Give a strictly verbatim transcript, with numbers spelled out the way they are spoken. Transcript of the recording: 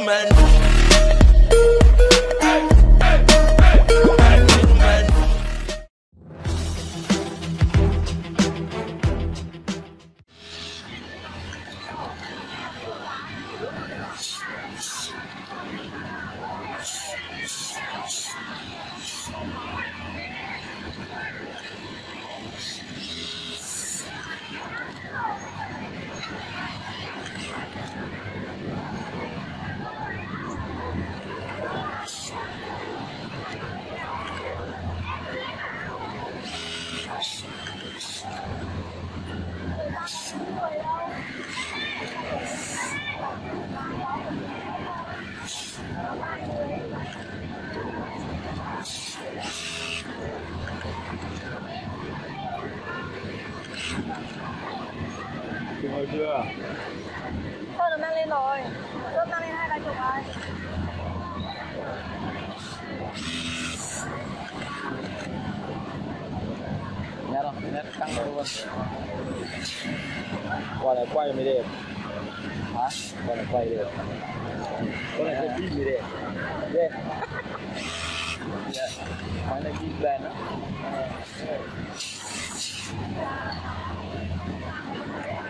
gentleman. Chụp rồi chưa? Thôi nó mang lên rồi. Tôi mang lên hai ba chục rồi. Nhét không? Nhét căng đây luôn. Qua này quay mới đẹp. Hả? Qua này quay đẹp. Qua này quay phim mới đẹp. Yeah. Yeah. Quay này phim lên đó.